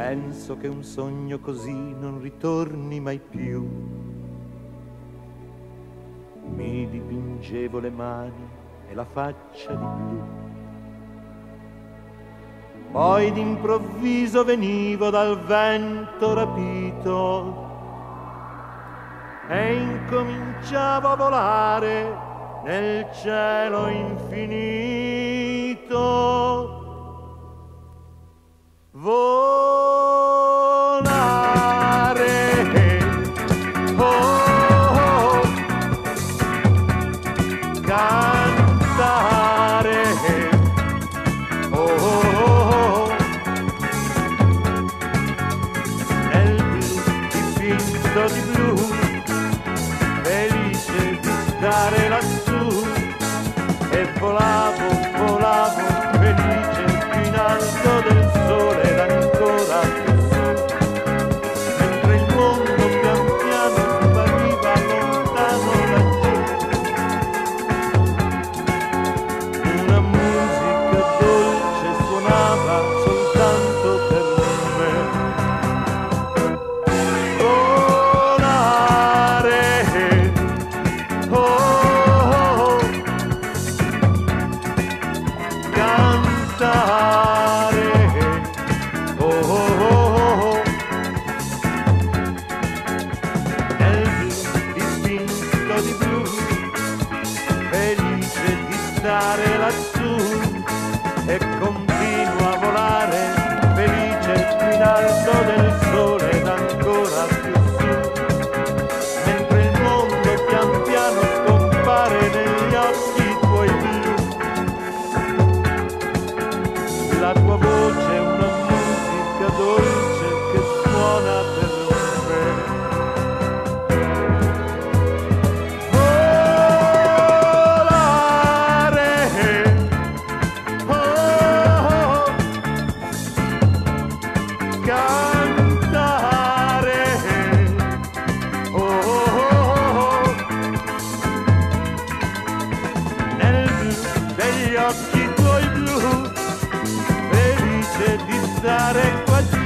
penso che un sogno così non ritorni mai più. Mi dipingevo le mani e la faccia di blu, poi d'improvviso venivo dal vento rapito e incominciavo a volare nel cielo infinito. Volare, oh, cantare, oh, nel blu dipinto di blu, felice di stare lassù, e volavo, volavo, felice più in alto del sole ed ancora più su, mentre il mondo pian piano spariva lontano laggiù. Una musica dolce suonava soltanto per me. Volare, oh, cantare, oh, nel blu dipinto di blu, felice di stare lassù, e continuo a volare, felice più in alto del sole ed ancora più su, mentre il mondo pian piano scompare negli occhi tuoi blu. La tua voce è una musica dolce che suona per me. Volare, oh, cantare, oh, nel blu degli occhi tuoi blu, felice di stare qua giù.